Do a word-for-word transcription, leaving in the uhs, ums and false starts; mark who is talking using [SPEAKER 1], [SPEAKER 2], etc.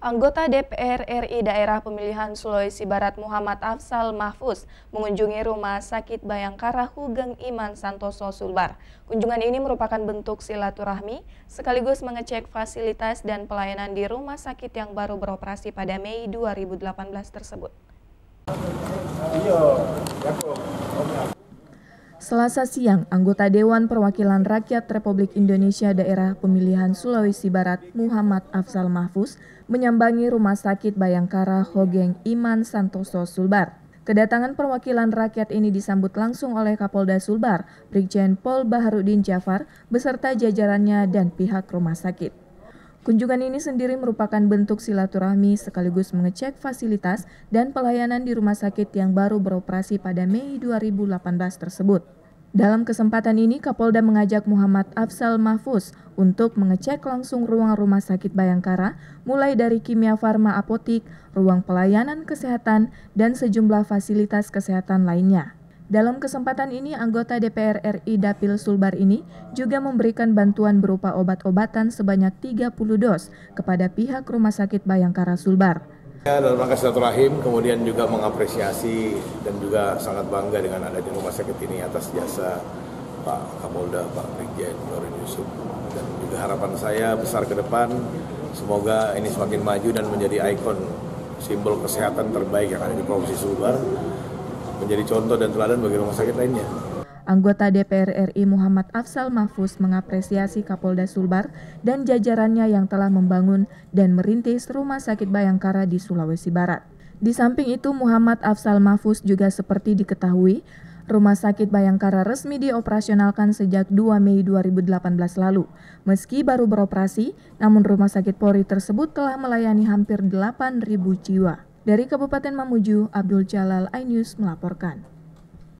[SPEAKER 1] Anggota D P R R I Daerah Pemilihan Sulawesi Barat Muhammad Afzal Mahfuz mengunjungi Rumah Sakit Bayangkara Hugeng Iman Santoso Sulbar. Kunjungan ini merupakan bentuk silaturahmi sekaligus mengecek fasilitas dan pelayanan di rumah sakit yang baru beroperasi pada Mei dua ribu delapan belas tersebut. Selasa siang, anggota Dewan Perwakilan Rakyat Republik Indonesia Daerah Pemilihan Sulawesi Barat Muhammad Afzal Mahfuz menyambangi Rumah Sakit Bayangkara Hugeng Iman Santoso Sulbar. Kedatangan perwakilan rakyat ini disambut langsung oleh Kapolda Sulbar, Brigjen Pol Baharudin Jafar, beserta jajarannya dan pihak rumah sakit. Kunjungan ini sendiri merupakan bentuk silaturahmi sekaligus mengecek fasilitas dan pelayanan di rumah sakit yang baru beroperasi pada Mei dua ribu delapan belas tersebut. Dalam kesempatan ini, Kapolda mengajak Muhammad Afzal Mahfuz untuk mengecek langsung ruang rumah sakit Bayangkara, mulai dari kimia farma apotik, ruang pelayanan kesehatan, dan sejumlah fasilitas kesehatan lainnya. Dalam kesempatan ini, anggota D P R R I Dapil Sulbar ini juga memberikan bantuan berupa obat-obatan sebanyak tiga puluh dos kepada pihak Rumah Sakit Bayangkara Sulbar.
[SPEAKER 2] Dalam rangka silaturahim, kemudian juga mengapresiasi dan juga sangat bangga dengan ada di rumah sakit ini atas jasa Pak Kapolda, Pak Brigjen Nurdin Yusuf. Dan juga harapan saya besar ke depan, semoga ini semakin maju dan menjadi ikon simbol kesehatan terbaik yang ada di Provinsi Sulbar, menjadi contoh dan teladan bagi rumah sakit lainnya.
[SPEAKER 1] Anggota D P R R I Muhammad Afzal Mahfuz mengapresiasi Kapolda Sulbar dan jajarannya yang telah membangun dan merintis Rumah Sakit Bayangkara di Sulawesi Barat. Di samping itu, Muhammad Afzal Mahfuz juga seperti diketahui, Rumah Sakit Bayangkara resmi dioperasionalkan sejak dua Mei dua ribu delapan belas lalu. Meski baru beroperasi, namun Rumah Sakit Polri tersebut telah melayani hampir delapan ribu jiwa. Dari Kabupaten Mamuju, Abdul Jalal, iNews melaporkan.